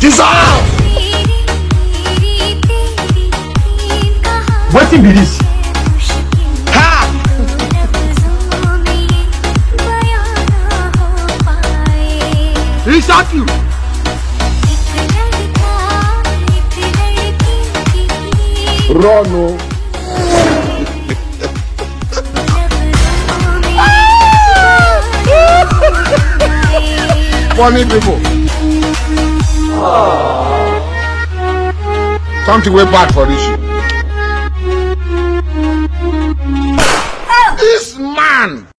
Wetin be this? Ha! Reset you. Run o. Funny people. Something way bad for this shit. This man